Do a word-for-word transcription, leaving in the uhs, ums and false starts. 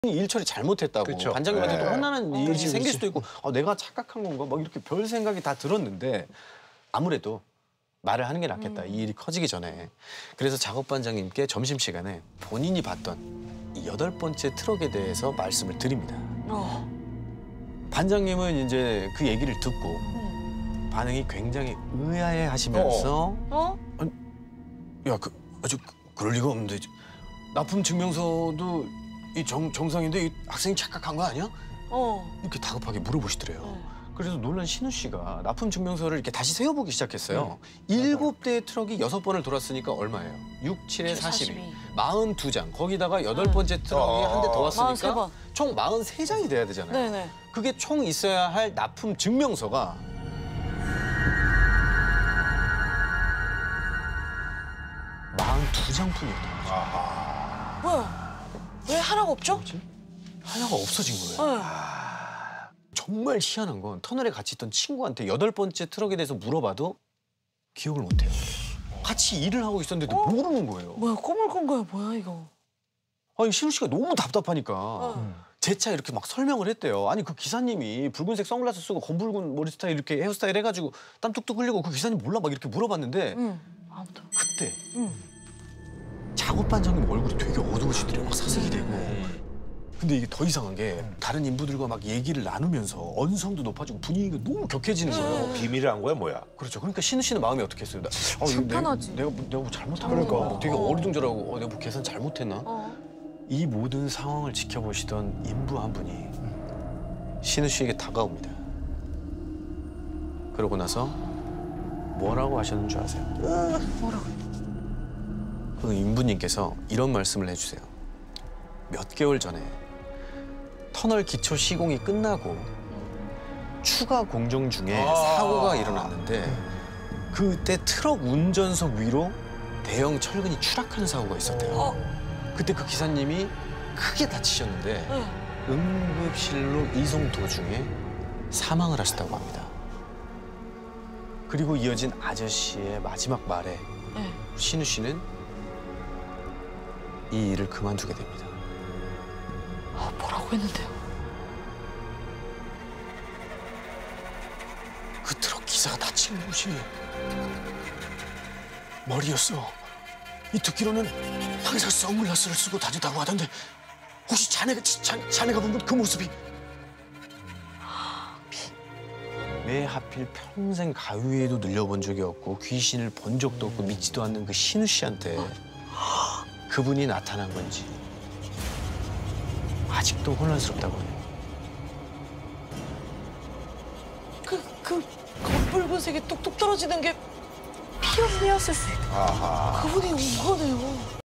일 처리 잘못했다고 그쵸. 반장님한테도 네. 혼나는 일이 그렇지, 생길 그렇지. 수도 있고 아, 내가 착각한 건가 막 이렇게 별 생각이 다 들었는데 아무래도 말을 하는 게 낫겠다. 음. 이 일이 커지기 전에. 그래서 작업 반장님께 점심시간에 본인이 봤던 이 여덟 번째 트럭에 대해서 말씀을 드립니다. 어. 반장님은 이제 그 얘기를 듣고 음. 반응이 굉장히 의아해 하시면서 어? 야, 그, 아주 그, 그럴 리가 없는데 납품 증명서도 이 정, 정상인데 이 학생이 착각한 거 아니야? 어. 이렇게 다급하게 물어보시더래요. 네. 그래서 놀란 신우 씨가 납품 증명서를 이렇게 다시 세어보기 시작했어요. 일곱 대의 트럭이 여섯 번을 돌았으니까 얼마예요? 육, 칠에 사십이. 마흔두 장. 거기다가 여덟 번째 트럭이 한 대 더 마흔세 왔으니까 번. 총 마흔세 장이 돼야 되잖아요. 네네. 그게 총 있어야 할 납품 증명서가 마흔두 장뿐이었던 거죠. 뭐야? 왜 하나가 없죠? 뭐지? 하나가 없어진 거예요. 네. 정말 희한한 건 터널에 같이 있던 친구한테 여덟 번째 트럭에 대해서 물어봐도 기억을 못 해요. 같이 일을 하고 있었는데도 어? 모르는 거예요. 뭐야? 꿈을 꾼 거야? 뭐야 이거? 아니 신우 씨가 너무 답답하니까 어. 제 차 이렇게 막 설명을 했대요. 아니 그 기사님이 붉은색 선글라스 쓰고 검붉은 머리 스타일 이렇게 헤어스타일 해가지고 땀 뚝뚝 흘리고 그 기사님 몰라 막 이렇게 물어봤는데 응. 아무도. 그때 응. 작업 반장님 얼굴이 되게 어두우시더래요. 막 사색이 되고. 근데 이게 더 이상한 게 다른 인부들과 막 얘기를 나누면서 언성도 높아지고 분위기가 너무 격해지는 거예요. 비밀을 한 거야 뭐야? 그렇죠. 그러니까 신우 씨는 마음이 어떻겠어요? 나, 어, 이거 불편하지. 내가, 내가, 뭐- 내가 뭐 잘못한 그러니까. 건가? 되게 어. 어리둥절하고 어, 내가 뭐 계산 잘못했나? 어. 이 모든 상황을 지켜보시던 인부 한 분이 신우 씨에게 다가옵니다. 그러고 나서 뭐라고 하셨는 줄 아세요? 뭐라고? 그 인부님께서 이런 말씀을 해주세요. 몇 개월 전에 터널 기초 시공이 끝나고 추가 공정 중에 아 사고가 일어났는데 그때 트럭 운전석 위로 대형 철근이 추락하는 사고가 있었대요. 어. 그때 그 기사님이 크게 다치셨는데 네. 응급실로 이송 도중에 사망을 하셨다고 합니다. 그리고 이어진 아저씨의 마지막 말에 네. 신우 씨는 이 일을 그만두게 됩니다. 아, 뭐라고 했는데요? 그 트럭 기사가 다친 곳이 머리였어. 이 듣기로는 항상 선글라스를 쓰고 다녔다고 하던데 혹시 자네가 자, 자네가 본 그 모습이 왜 하필 평생 가위에도 늘려본 적이 없고 귀신을 본 적도 없고 믿지도 않는 그 신우 씨한테 그분이 나타난 건지 아직도 혼란스럽다고 해요. 그, 그 검붉은색이 뚝뚝 떨어지는 게 피어이었을 수 있다. 아하. 그분이 온 거네요.